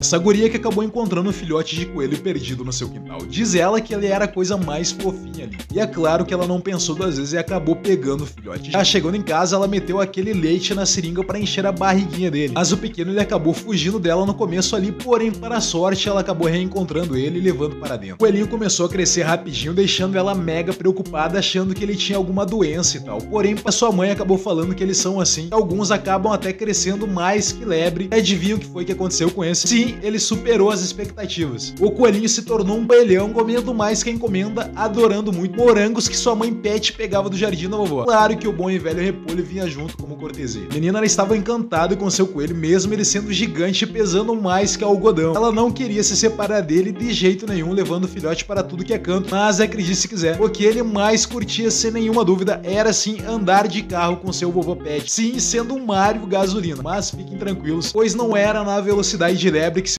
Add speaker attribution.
Speaker 1: Essa guria que acabou encontrando um filhote de coelho perdido no seu quintal. Diz ela que ele era a coisa mais fofinha ali. E é claro que ela não pensou duas vezes e acabou pegando o filhote. Já chegando em casa, ela meteu aquele leite na seringa para encher a barriguinha dele. Mas o pequeno ele acabou fugindo dela no começo ali, porém, para a sorte, ela acabou reencontrando ele e levando para dentro. O coelhinho começou a crescer rapidinho, deixando ela mega preocupada, achando que ele tinha alguma doença e tal. Porém, a sua mãe acabou falando que eles são assim. Alguns acabam até crescendo mais que lebre. E adivinha o que foi que aconteceu com esse? Sim, ele superou as expectativas. O coelhinho se tornou um coelhão, comendo mais que a encomenda, adorando muito morangos que sua mãe Pet pegava do jardim da vovó. Claro que o bom e velho repolho vinha junto como cortesia. A menina ela estava encantada com seu coelho, mesmo ele sendo gigante e pesando mais que algodão. Ela não queria se separar dele de jeito nenhum, levando o filhote para tudo que é canto, mas acredite se quiser, o que ele mais curtia, sem nenhuma dúvida, era sim andar de carro com seu vovô Pet. Sim, sendo um Mario gasolina, mas fiquem tranquilos, pois não era na velocidade de lebre